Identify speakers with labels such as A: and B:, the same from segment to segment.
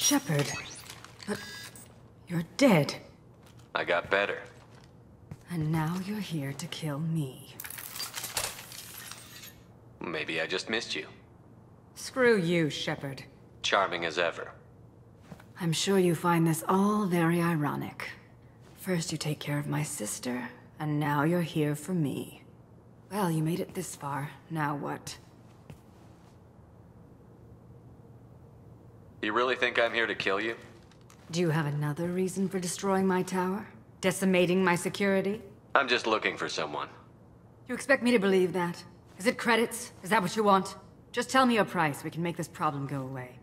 A: Shepard. But you're dead.
B: I got better.
A: And now you're here to kill me.
B: Maybe I just missed you.
A: Screw you, Shepard.
B: Charming as ever.
A: I'm sure you find this all very ironic. First you take care of my sister, and now you're here for me. Well, you made it this far. Now what?
B: You really think I'm here to kill you?
A: Do you have another reason for destroying my tower? Decimating my security?
B: I'm just looking for someone.
A: You expect me to believe that? Is it credits? Is that what you want? Just tell me your price. We can make this problem go away.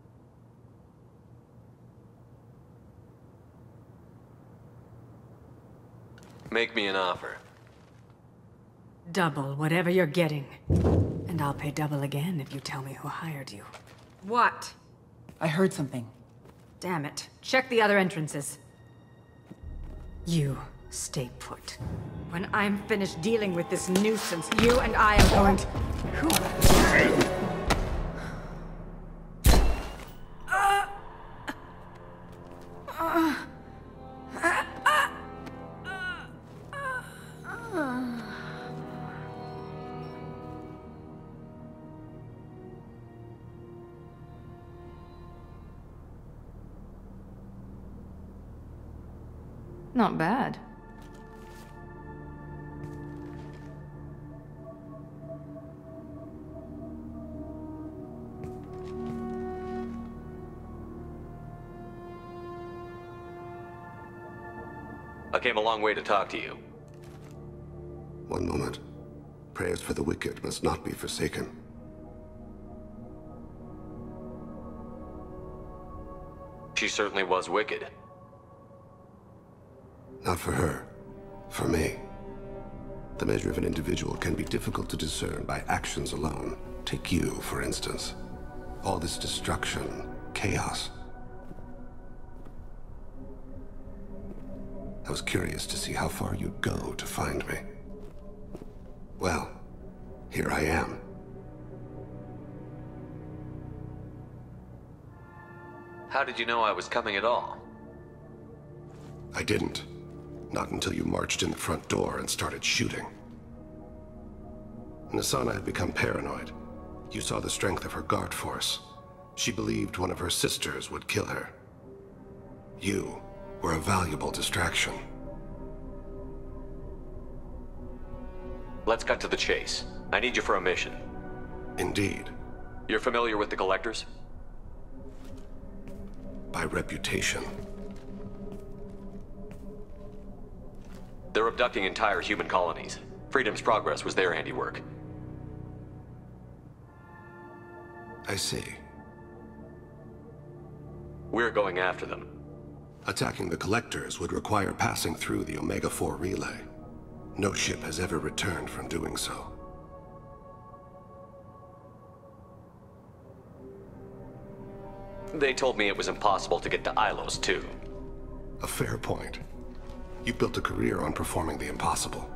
B: Make me an offer.
A: Double whatever you're getting. And I'll pay double again if you tell me who hired you. What?
C: I heard something.
A: Damn it. Check the other entrances. You stay put. When I'm finished dealing with this nuisance, you and I are going to... Who? Not bad.
B: I came a long way to talk to you.
D: One moment. Prayers for the wicked must not be forsaken.
B: She certainly was wicked.
D: Not for her. For me. The measure of an individual can be difficult to discern by actions alone. Take you, for instance. All this destruction, chaos. I was curious to see how far you'd go to find me. Well, here I am.
B: How did you know I was coming at all?
D: I didn't. Not until you marched in the front door and started shooting. Nassana had become paranoid. You saw the strength of her guard force. She believed one of her sisters would kill her. You were a valuable distraction.
B: Let's cut to the chase. I need you for a mission.
D: Indeed.
B: You're familiar with the Collectors?
D: By reputation.
B: They're abducting entire human colonies. Freedom's Progress was their handiwork.
D: I see.
B: We're going after them.
D: Attacking the Collectors would require passing through the Omega-4 relay. No ship has ever returned from doing so.
B: They told me it was impossible to get to Ilos, too.
D: A fair point. You built a career on performing the impossible.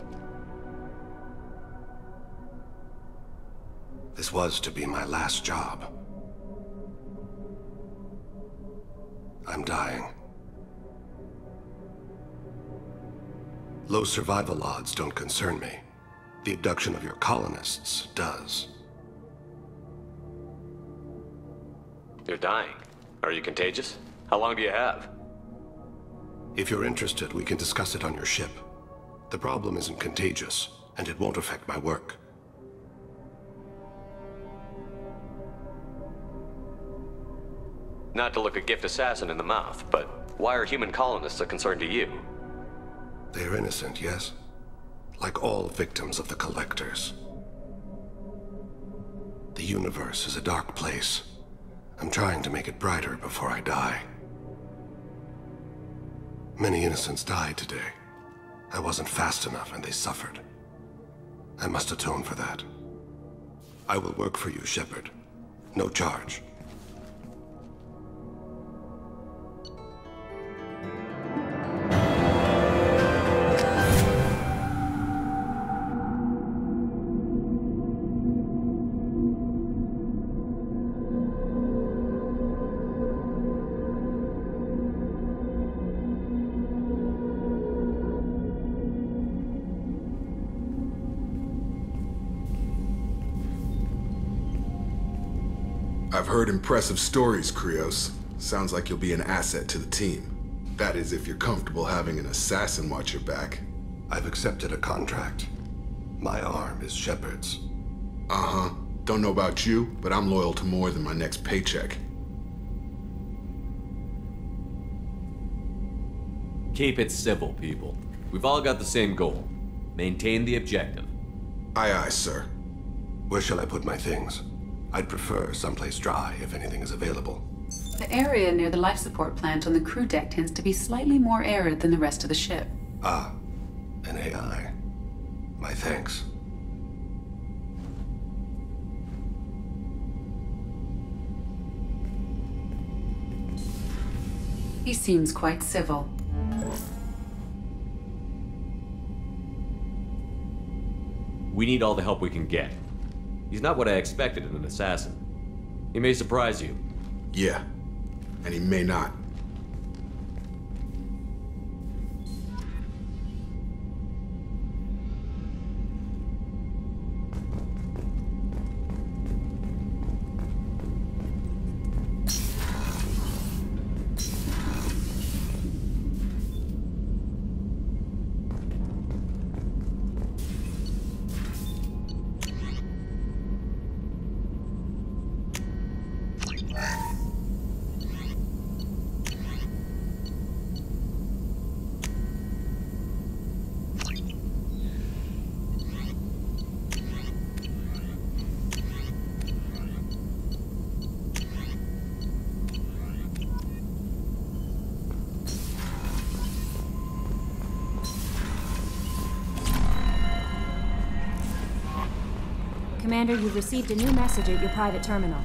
D: This was to be my last job. I'm dying. Low survival odds don't concern me. The abduction of your colonists does.
B: You're dying. Are you contagious? How long do you have?
D: If you're interested, we can discuss it on your ship. The problem isn't contagious, and it won't affect my work.
B: Not to look a gift assassin in the mouth, but why are human colonists a concern to you?
D: They are innocent, yes? Like all victims of the Collectors. The universe is a dark place. I'm trying to make it brighter before I die. Many innocents died today. I wasn't fast enough and they suffered. I must atone for that. I will work for you, Shepard. No charge.
C: I've heard impressive stories, Krios. Sounds like you'll be an asset to the team. That is, if you're comfortable having an assassin watch your back.
D: I've accepted a contract. My arm is Shepard's.
C: Uh-huh. Don't know about you, but I'm loyal to more than my next paycheck.
B: Keep it civil, people. We've all got the same goal. Maintain the objective.
C: Aye, aye, sir.
D: Where shall I put my things? I'd prefer someplace dry if anything is available.
E: The area near the life support plant on the crew deck tends to be slightly more arid than the rest of the ship.
D: Ah, an AI. My thanks.
E: He seems quite civil.
B: We need all the help we can get. He's not what I expected in an assassin. He may surprise you.
C: Yeah. And he may not.
F: Commander, you've received a new message at your private terminal.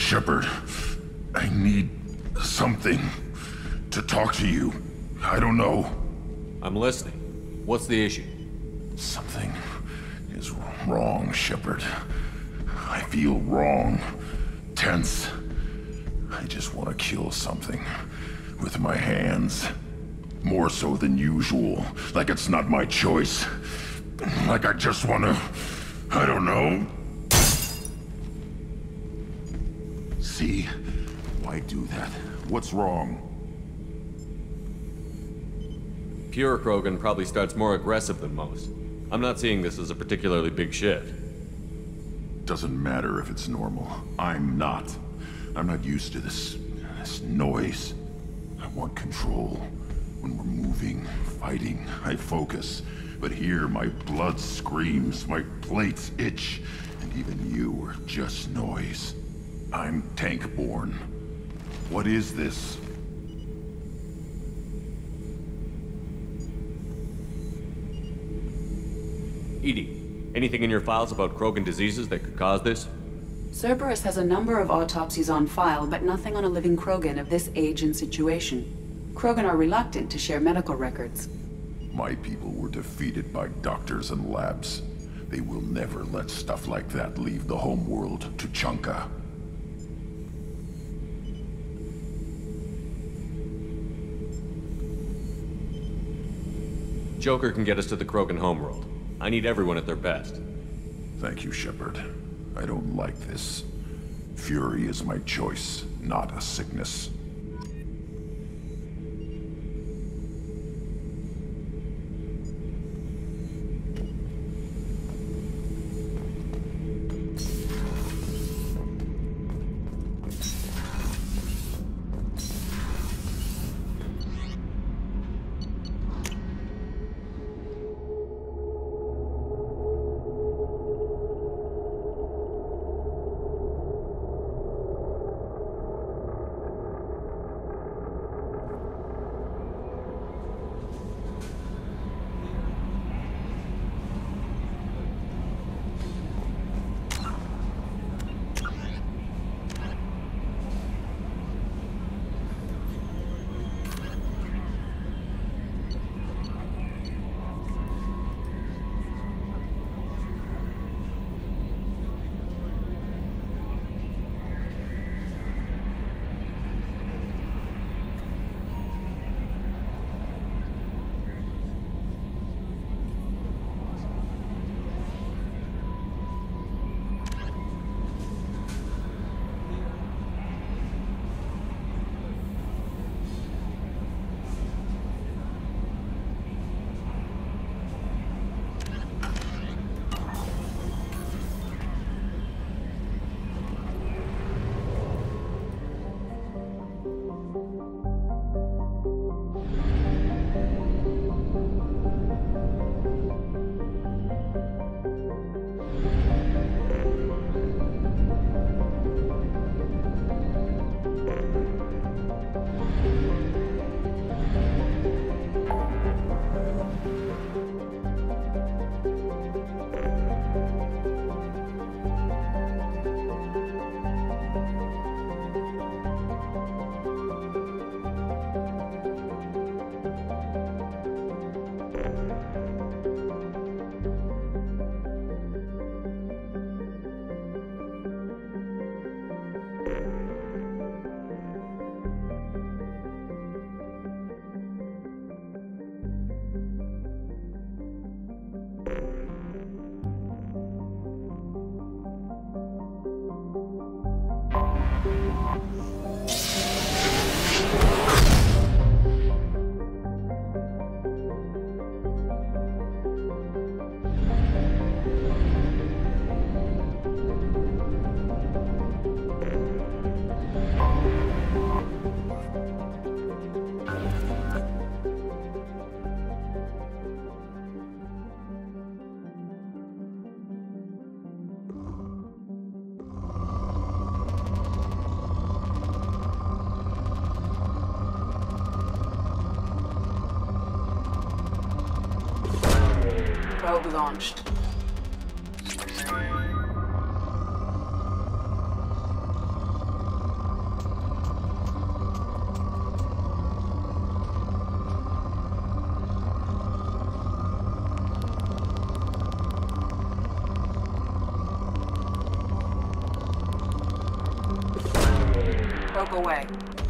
G: Shepard. I need something to talk to you. I don't know.
B: I'm listening. What's the issue?
G: Something is wrong, Shepard. I feel wrong. Tense. I just want to kill something. With my hands. More so than usual. Like it's not my choice. Like I just want to... I don't know. See? Why do that? What's wrong?
B: Pure Krogan probably starts more aggressive than most. I'm not seeing this as a particularly big shift.
G: Doesn't matter if it's normal. I'm not. I'm not used to this noise. I want control. When we're moving, fighting, I focus. But here, my blood screams, my plates itch, and even you are just noise. I'm tank-born. What is this?
B: EDI, anything in your files about Krogan diseases that could cause this?
E: Cerberus has a number of autopsies on file, but nothing on a living Krogan of this age and situation. Krogan are reluctant to share medical records.
G: My people were defeated by doctors and labs. They will never let stuff like that leave the homeworld to Chunka.
B: Joker can get us to the Krogan homeworld. I need everyone at their best.
G: Thank you, Shepard. I don't like this. Fury is my choice, not a sickness.
E: Probe launched. Probe away.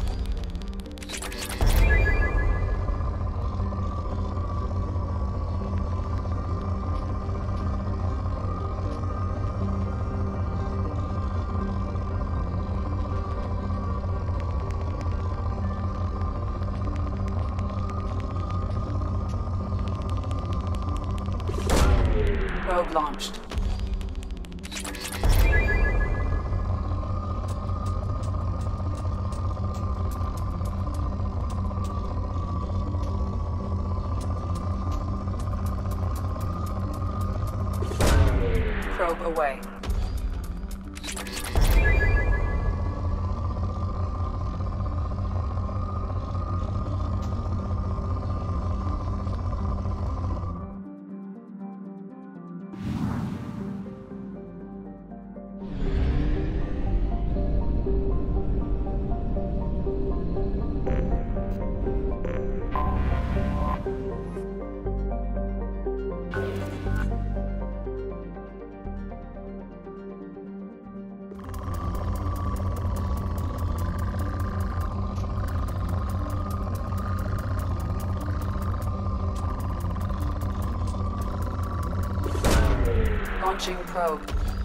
E: Probe launched. Probe away. Launching probe.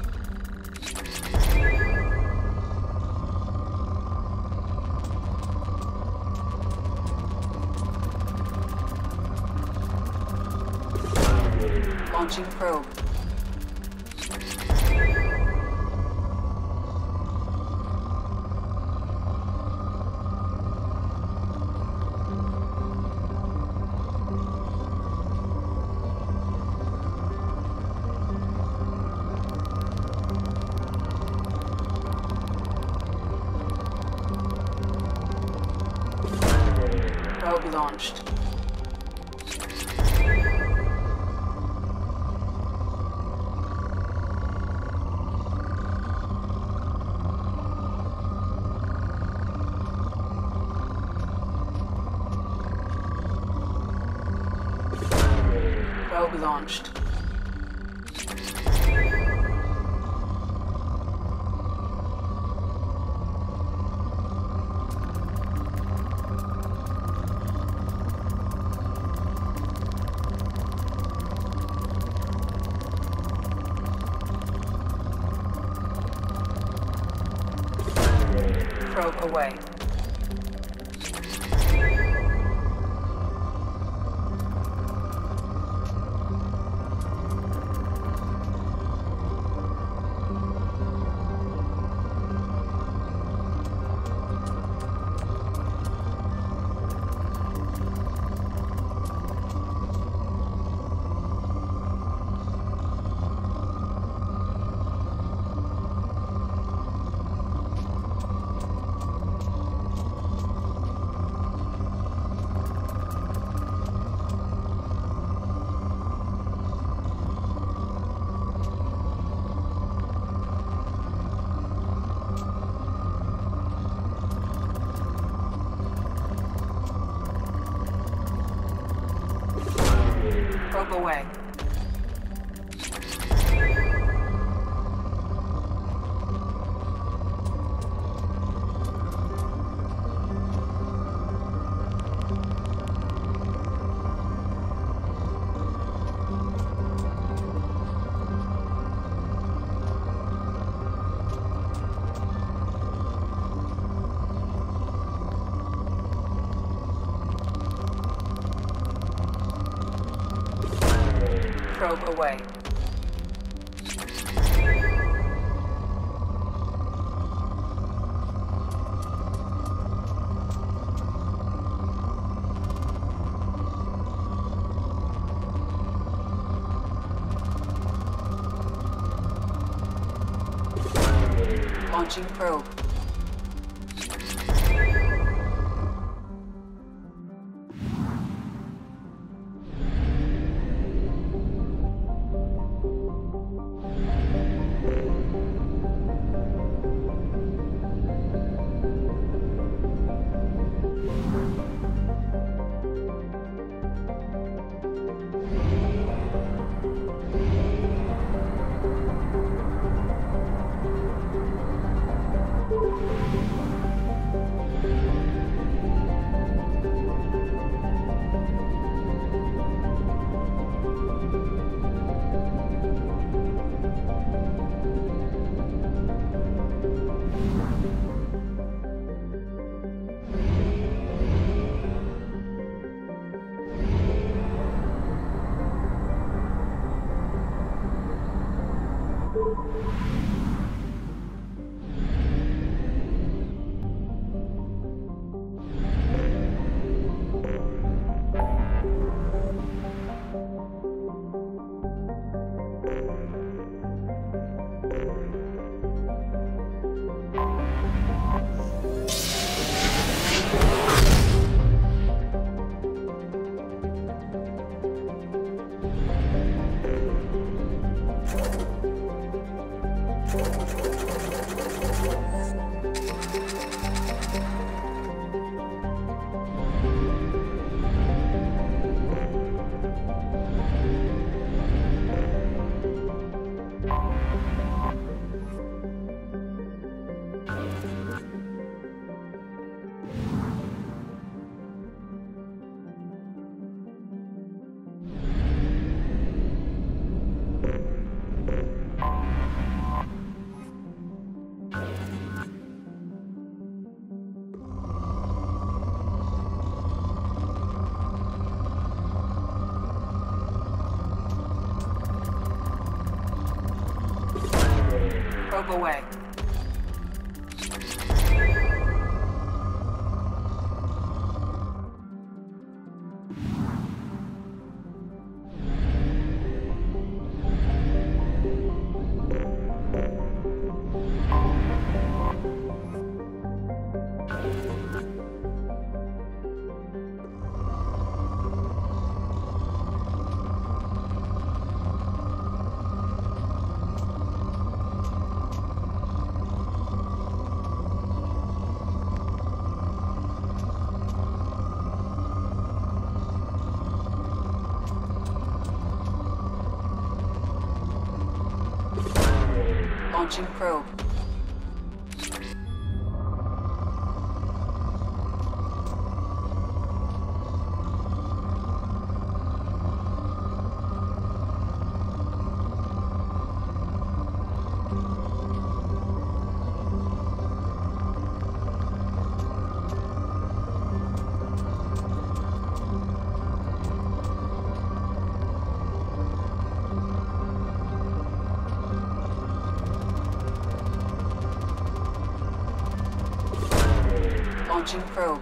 E: Launching probe. Probe launched. Probe launched. Probe away. Probe away. Probe away. Launching probe. Probe away. Launching probe. Launching probe.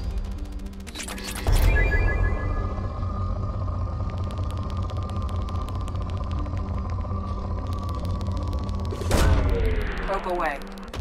E: Probe away.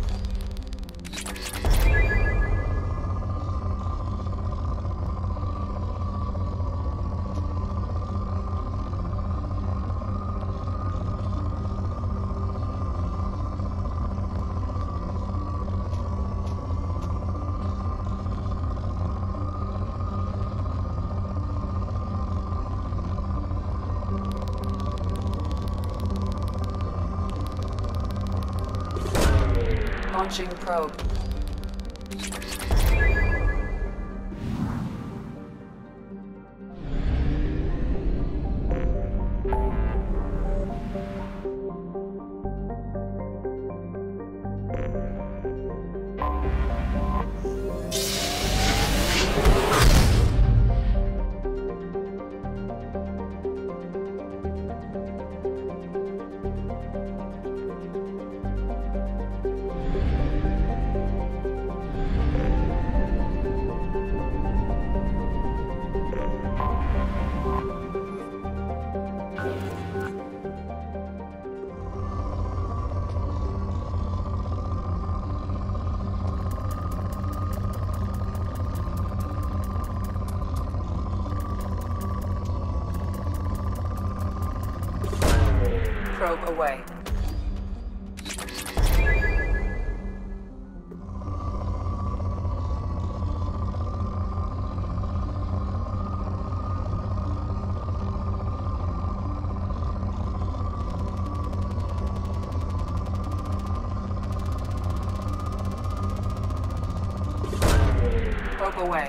E: Launching probe. Probe away. Probe away.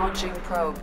E: Launching probe.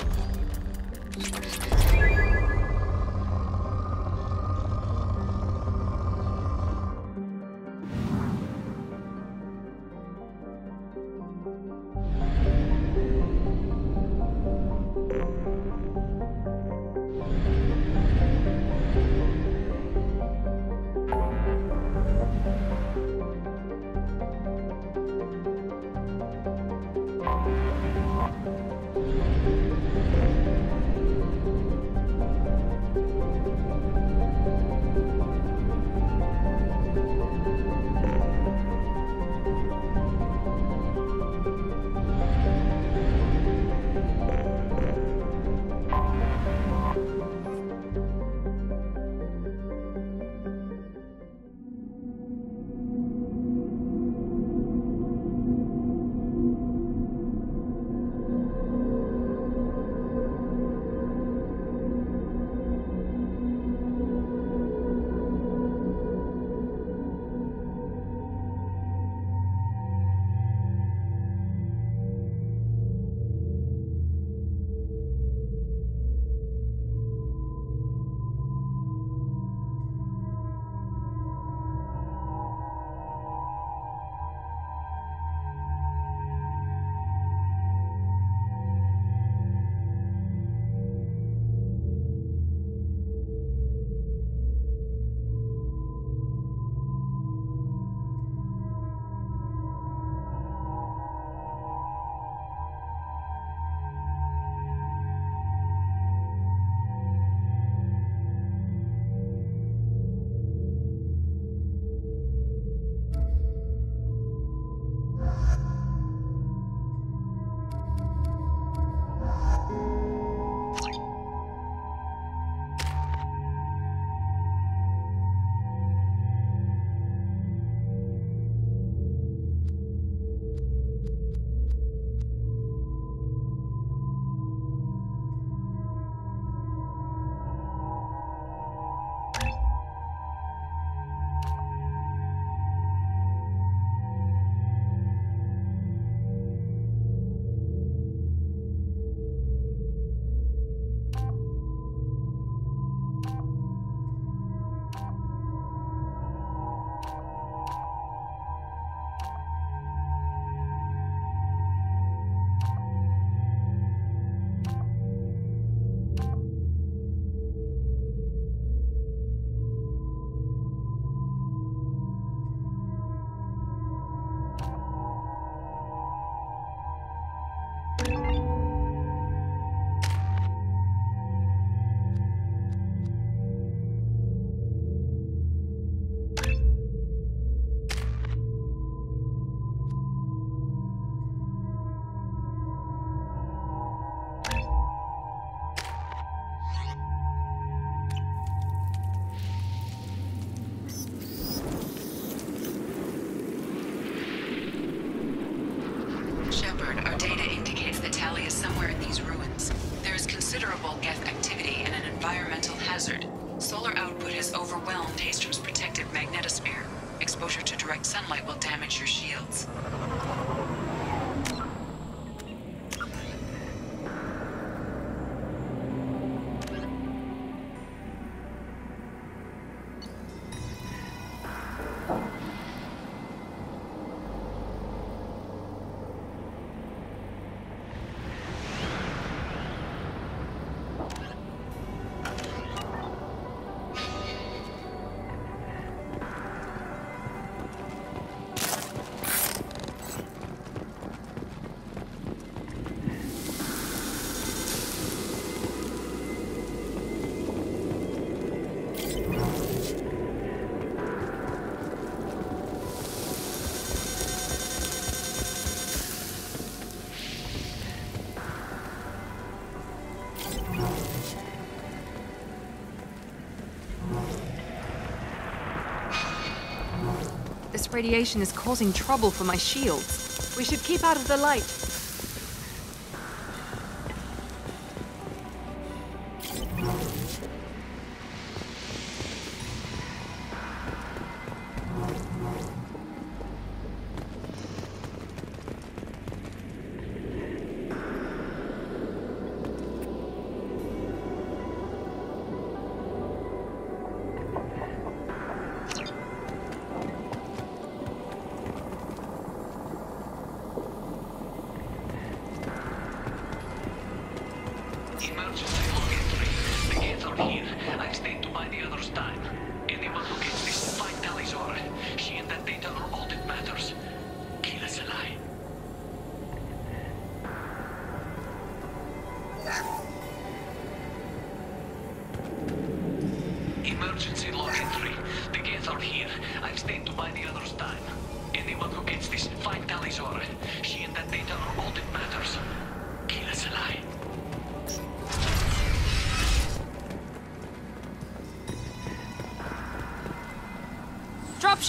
E: Our data indicates that Tali is somewhere in these ruins. There is considerable Geth activity and an environmental hazard. Solar output has overwhelmed Haystrom's protective magnetosphere. Exposure to direct sunlight will damage your shields.
H: This radiation is causing trouble for my shields.
A: We should keep out of the light.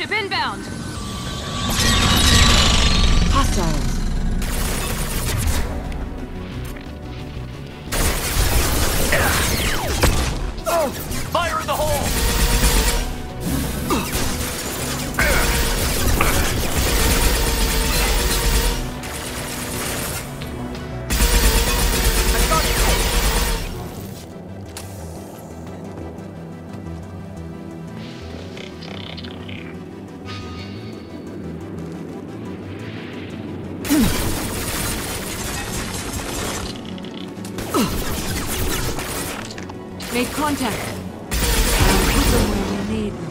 H: Starship inbound!
F: Hostiles.
I: Fire in the hole!
H: Made contact. I'll put them where we need them.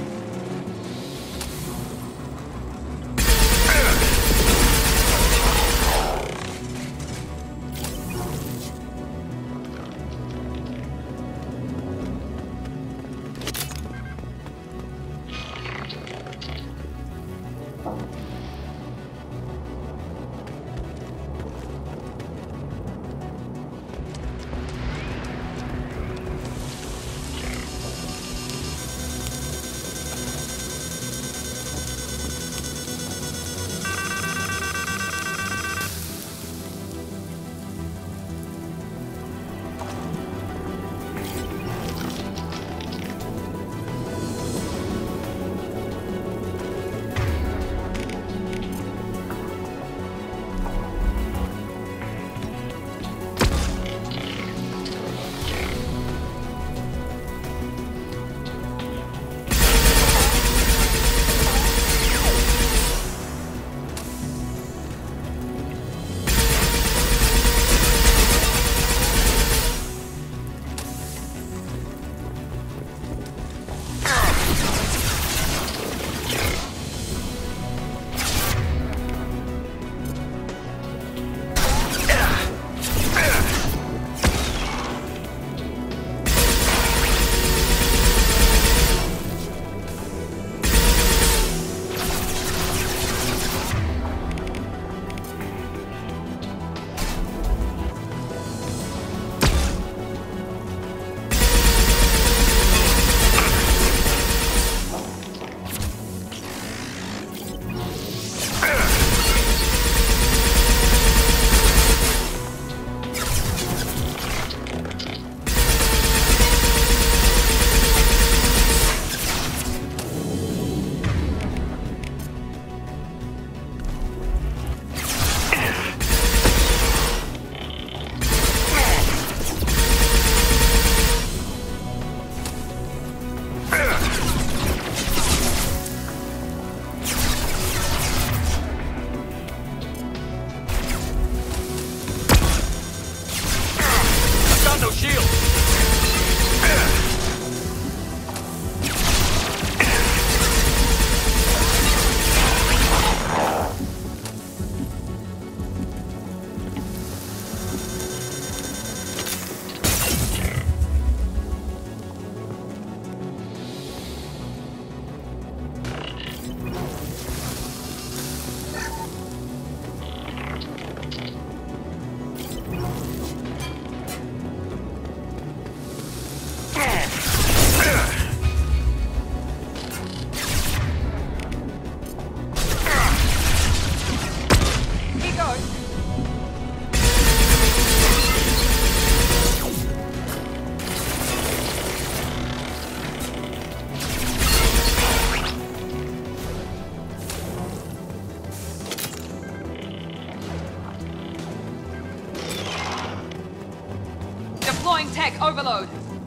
H: Tech overload.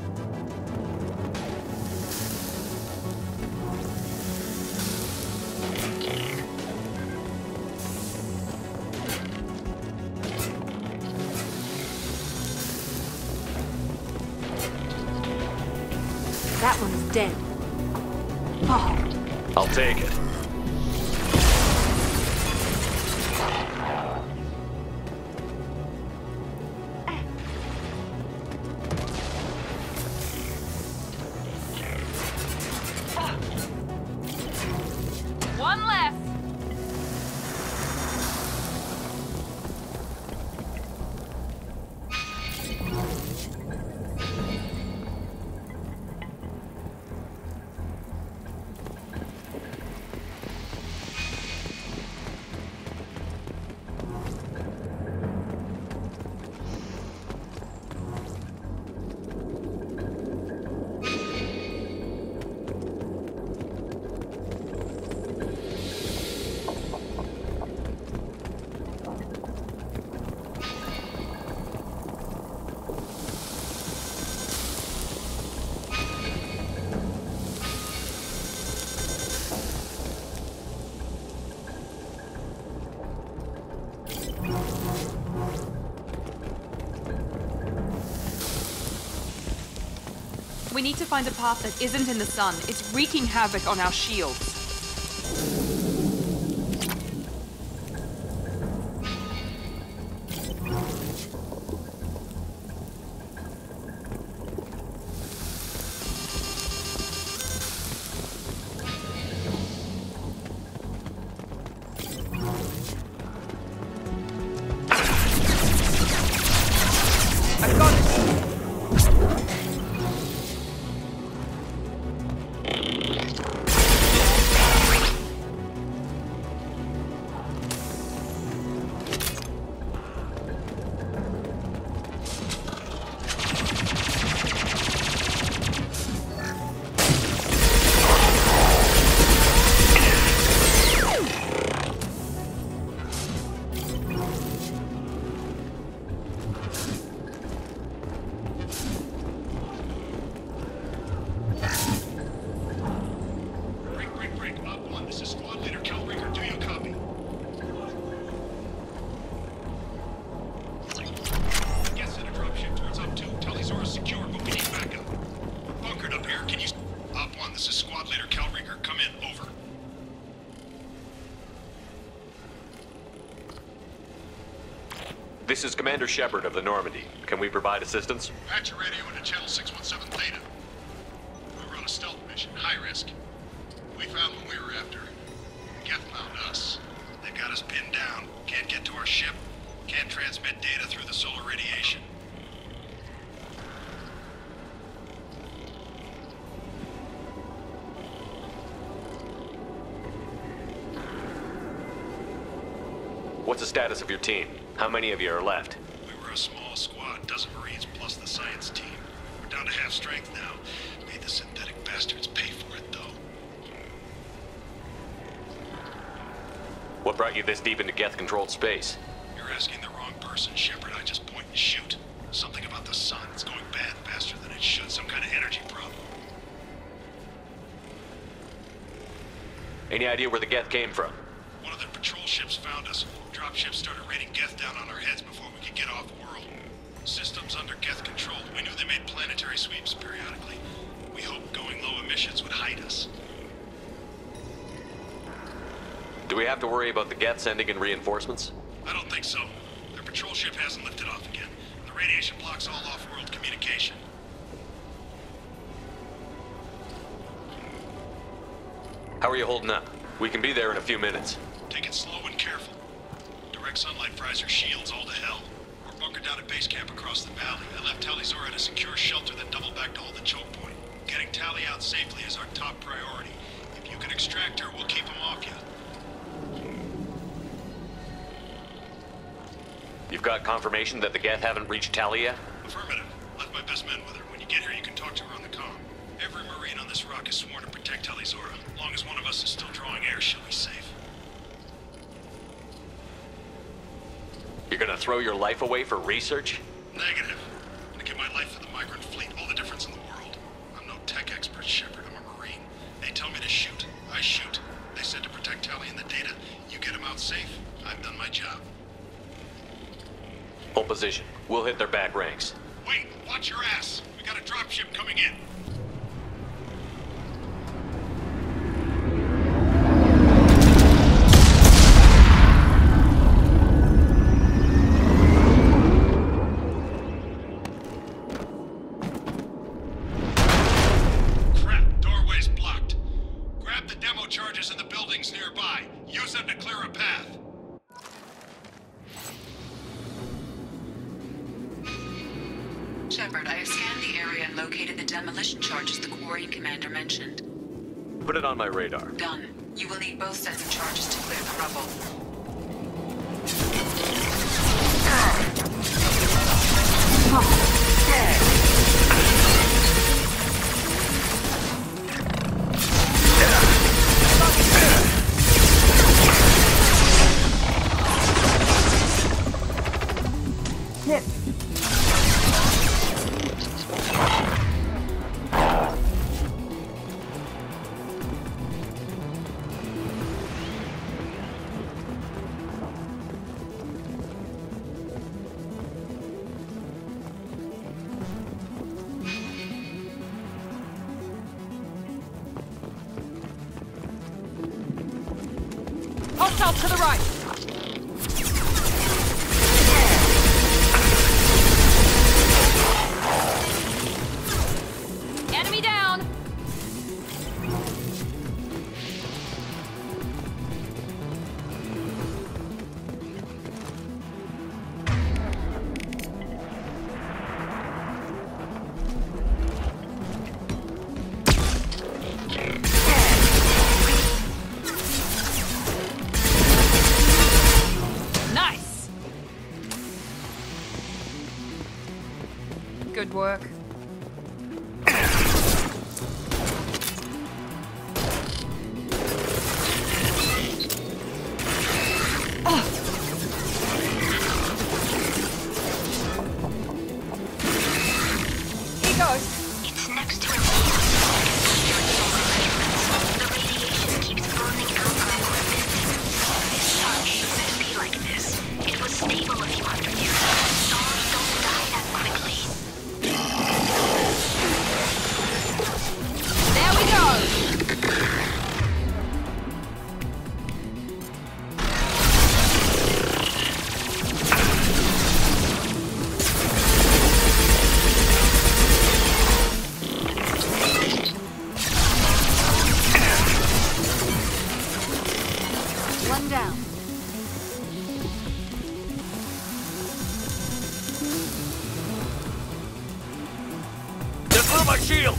F: That one's dead. Oh.
I: I'll take it.
H: One left.
J: We need to find a path that isn't in the sun. It's wreaking havoc on our shields.
B: This is Commander Shepard of the Normandy. Can we provide assistance?
K: Patch your radio into channel 617 Theta. We run a stealth mission, high risk. We found what we were after. Geth found us. They've got us pinned down. Can't get to our ship. Can't transmit data through the solar radiation.
B: What's the status of your team? How many of you are left?
K: We were a small squad, dozen Marines plus the science team. We're down to half strength now. Made the synthetic bastards pay for it, though.
B: What brought you this deep into Geth-controlled space?
K: You're asking the wrong person, Shepard. I just point and shoot. Something about the sun. It's going bad faster than it should. Some kind of energy problem.
B: Any idea where the Geth came from?
K: One of their patrol ships found us. Dropships started raining Geth down on our heads before we could get off world. Systems under Geth control. We knew they made planetary sweeps periodically. We hoped going low emissions would hide us.
B: Do we have to worry about the Geth sending in reinforcements?
K: I don't think so. Their patrol ship hasn't lifted off again. The radiation blocks all off-world communication.
B: How are you holding up? We can be there in a few minutes.
K: Take it slow and careful. Direct sunlight fries our shields all to hell. We're bunkered down at base camp across the valley. I left Tali'Zorah at a secure shelter, then doubled back to hold the choke point. Getting Tali out safely is our top priority. If you can extract her, we'll keep him off you.
B: You've got confirmation that the Geth haven't reached Tali yet?
K: Affirmative. Left my best men with her. When you get here, you can talk to her on the comm. Every Marine on this rock is sworn to protect Tali'Zorah. As long as one of us is still drawing air, she'll be safe.
B: You're gonna throw your life away for research?
K: Negative. I'm gonna give my life for the migrant fleet. All the difference in the world. I'm no tech expert, Shepard. I'm a Marine. They tell me to shoot. I shoot. They said to protect Tali and the data. You get them out safe. I've done my job.
B: Hold position. We'll hit their back ranks.
K: Wait! Watch your ass! We got a dropship coming in.
E: Shepard, I have scanned the area and located the demolition charges the Quarian commander mentioned.
B: Put it on my radar.
E: Done. You will need both sets of charges to clear the rubble.
J: Hostiles to the right! Enemy down! Nice! Good work.
L: It's next to a The radiation keeps burning out our equipment. This sun shouldn't be like this. It was stable a few hundred years ago. Stars don't die that quickly.
J: There we go!
F: One down.
I: They blew my shield!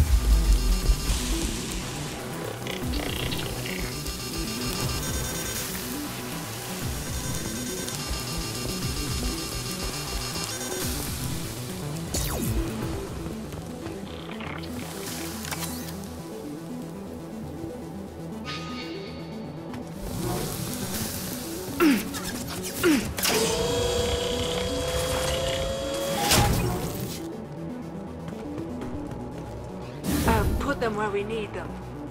H: Put them where we need them.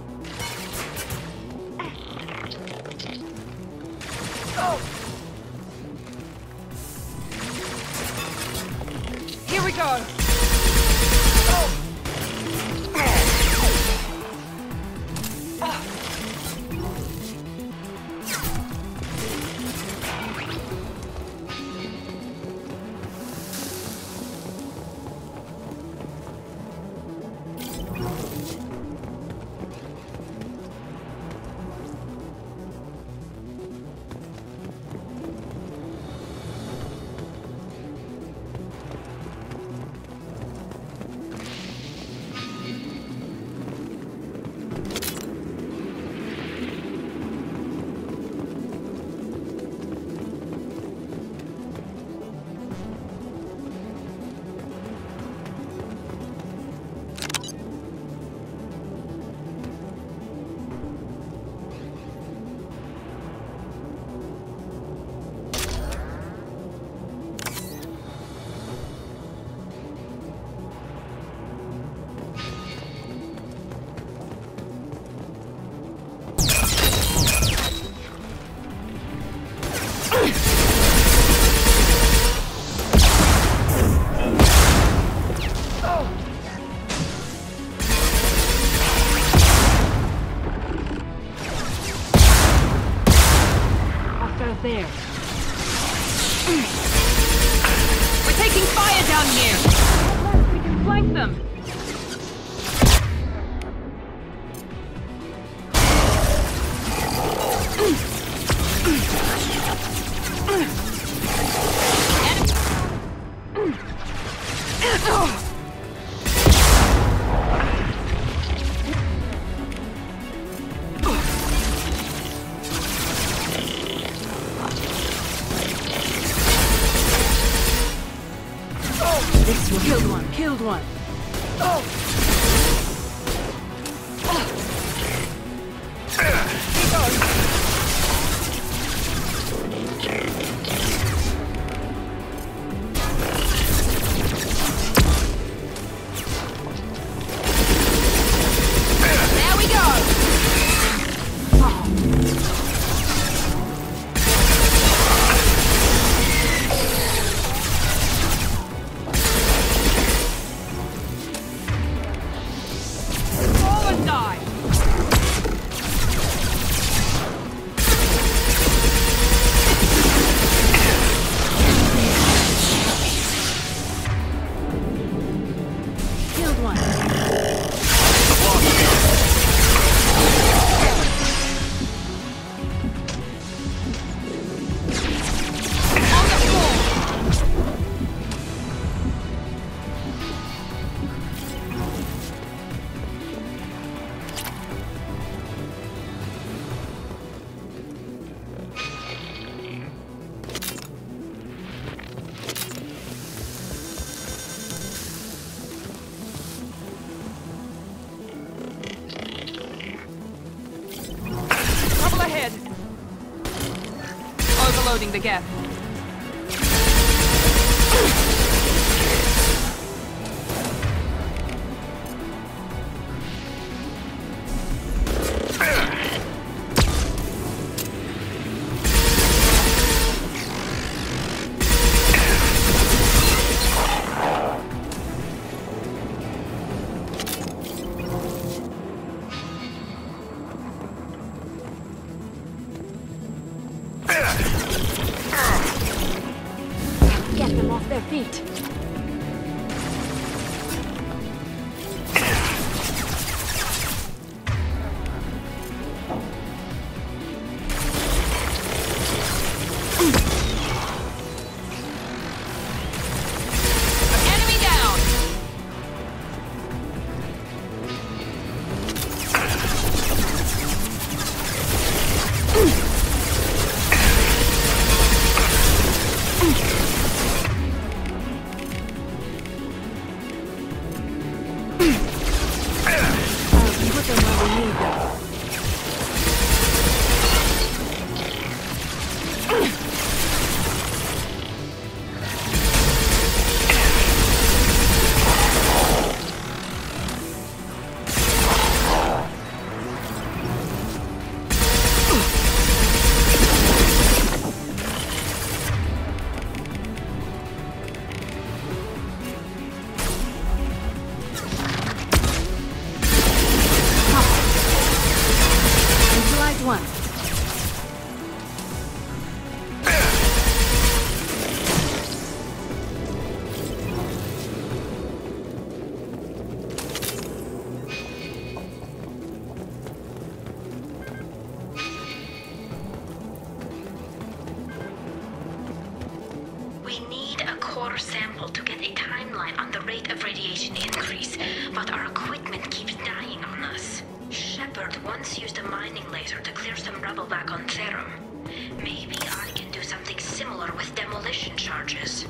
J: Here we go!
F: There.
J: We're taking fire down here! We can flank them!
F: Killed one, killed one.
J: There we go! Reloading the gap.
F: Get them off their feet.
J: Enemy down!
F: Put them where we need them. Neutralize one.
L: We need a core sample to get a timeline on the rate of radiation increase, but our equipment keeps dying on us. Shepard once used a mining laser to clear some rubble back on Therum. Maybe I can do something similar with demolition charges.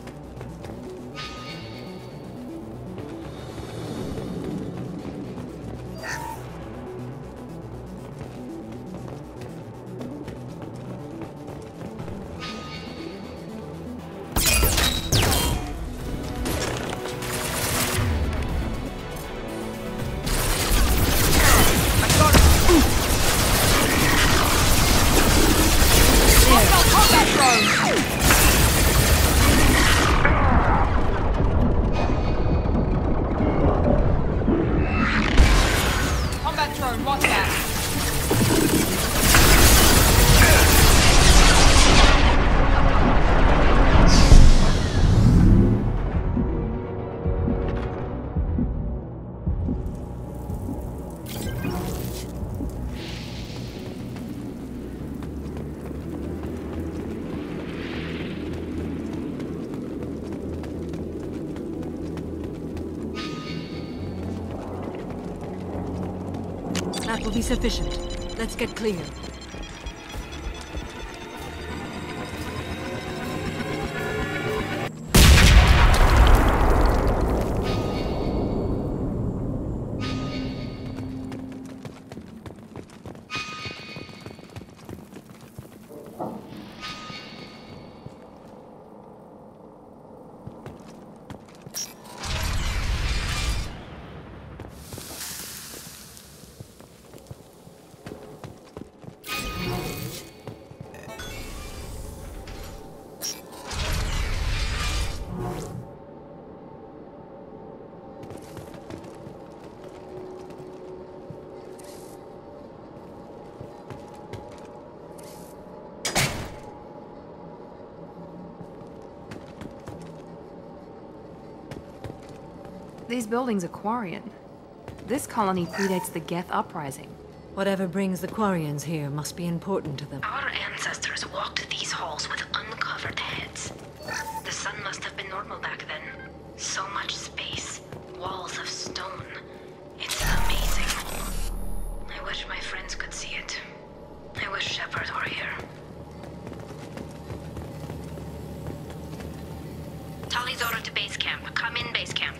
J: Combat drone, watch that.
F: That will be sufficient. Let's get clear.
M: These buildings are Quarian. This colony predates the Geth uprising.
F: Whatever brings the Quarians here must be important to them.
L: Our ancestors walked these halls with uncovered heads. The sun must have been normal back then. So much space, walls of stone. It's amazing. I wish my friends could see it. I wish Shepard were here. Talizora to base camp. Come in, base camp.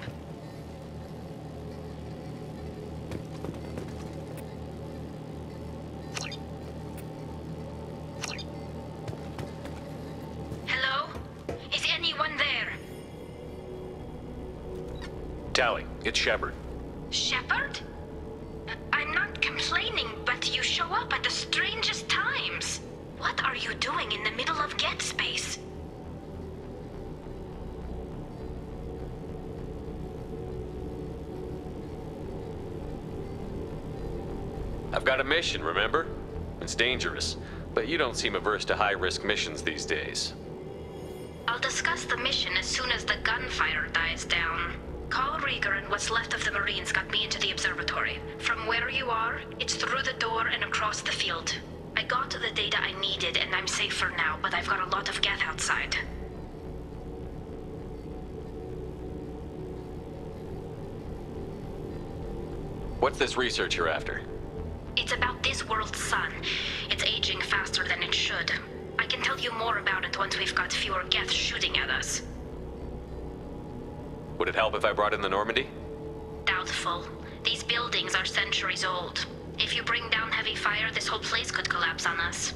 I: Tali, it's Shepard.
L: Shepard? I'm not complaining, but you show up at the strangest times. What are you doing in the middle of Geth space?
B: I've got a mission, remember? It's dangerous, but you don't seem averse to high-risk missions these days.
L: I'll discuss the mission as soon as the gunfire dies down. Call Rieger and what's left of the Marines got me into the observatory. From where you are, it's through the door and across the field. I got the data I needed and I'm safe for now, but I've got a lot of Geth outside.
B: What's this research you're after?
L: It's about this world's sun. It's aging faster than it should. I can tell you more about it once we've got fewer Geth shooting at us.
B: Would it help if I brought in the Normandy?
L: Doubtful. These buildings are centuries old. If you bring down heavy fire, this whole place could collapse on us.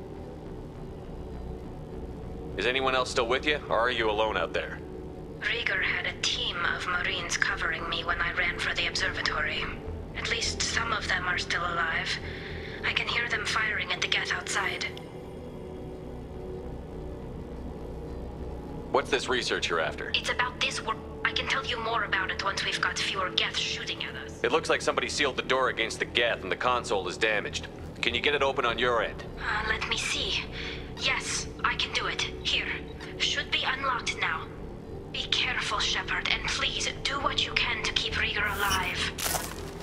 B: Is anyone else still with you, or are you alone out there?
L: Rieger had a team of Marines covering me when I ran for the observatory. At least some of them are still alive. I can hear them firing at the Geth outside.
B: What's this research you're after?
L: It's about this world. I can tell you more about it once we've got fewer Geth shooting at us.
B: It looks like somebody sealed the door against the Geth and the console is damaged. Can you get it open on your end?
L: Let me see. Yes, I can do it. Here. Should be unlocked now. Be careful, Shepard, and please do what you can to keep Rieger alive.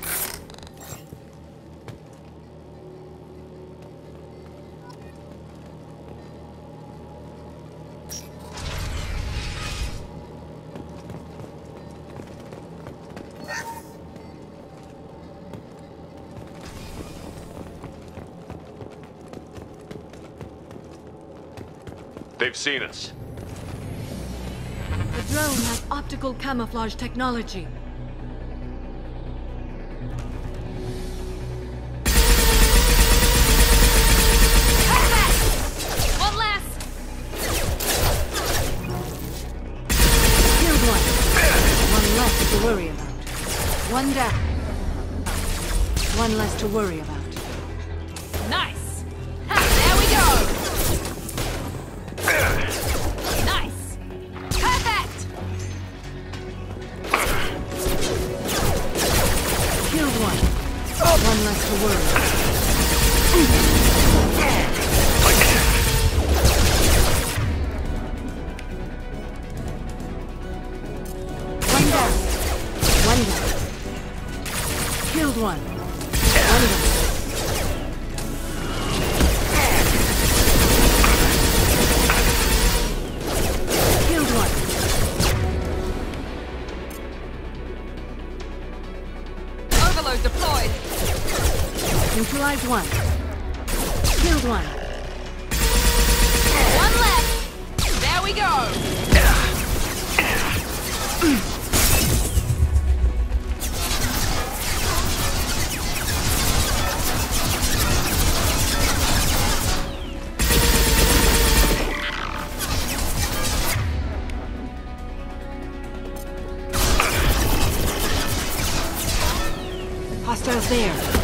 B: They've seen us.
F: The drone has optical camouflage technology.
J: One less!
F: Killed one. One less to worry about. One down. One less to worry about.
J: Nice! Ha, there we go! Nice! Perfect!
F: Killed one. One less to worry about. One down. One down. Killed one. One down.
J: Deployed.
F: Neutralized one. Killed one.
J: One left. There we go.
F: Hostiles there.